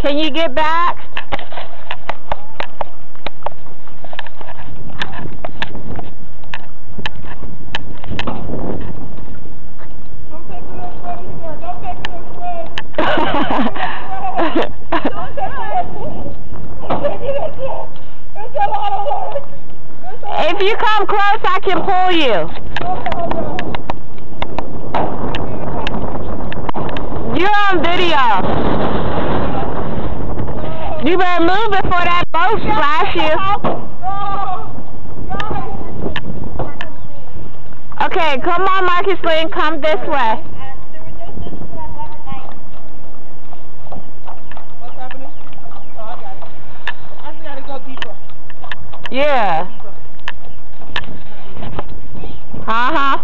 Can you get back? Don't take it this way either. Don't take it this way. Don't take it this way. It's a lot of work. If you come close, I can pull you. You're on video. You better move before that boat splash you. Okay, come on, Marcus Lynn, come this way. What's happening? Oh, I got it. I just gotta go deeper. Yeah. Uh-huh.